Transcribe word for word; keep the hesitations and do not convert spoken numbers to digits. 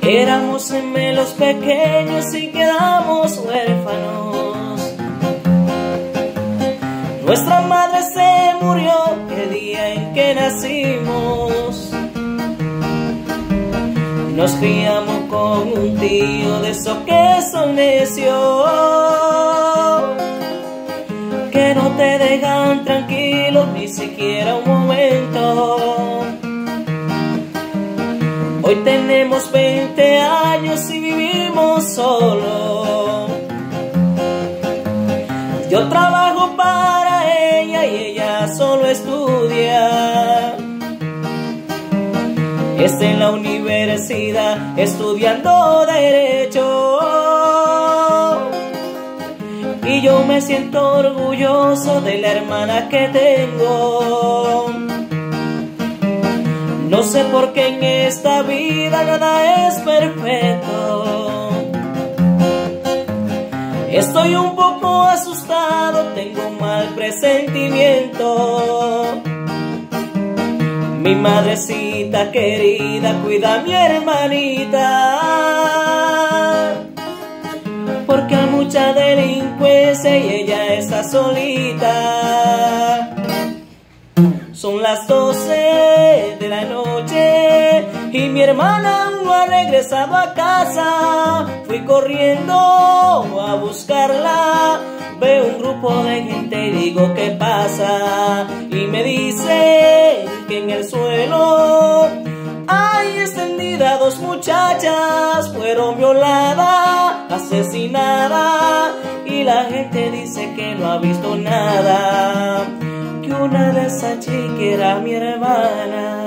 Éramos gemelos pequeños y quedamos huérfanos. Nuestra madre se murió el día en que nacimos. Nos criamos con un tío de esos que son necios, que no te dejan tranquilo ni siquiera un momento. Hoy tenemos veinte años y vivimos solos. Yo trabajo para ella y ella solo estudia. Está en la universidad estudiando Derecho. Y yo me siento orgulloso de la hermana que tengo. No sé por qué en esta vida nada es perfecto. Estoy un poco asustado, tengo un mal presentimiento. Mi madrecita querida cuida a mi hermanita, porque hay mucha delincuencia y ella está solita. Son las doce de la noche y mi hermana aún no ha regresado a casa. Fui corriendo a buscarla, veo un grupo de gente y digo ¿qué pasa? Y me dicen que en el suelo hay extendidas dos muchachas, fueron violadas, asesinadas, y la gente dice que no ha visto nada, que una de esas chicas era mi hermana.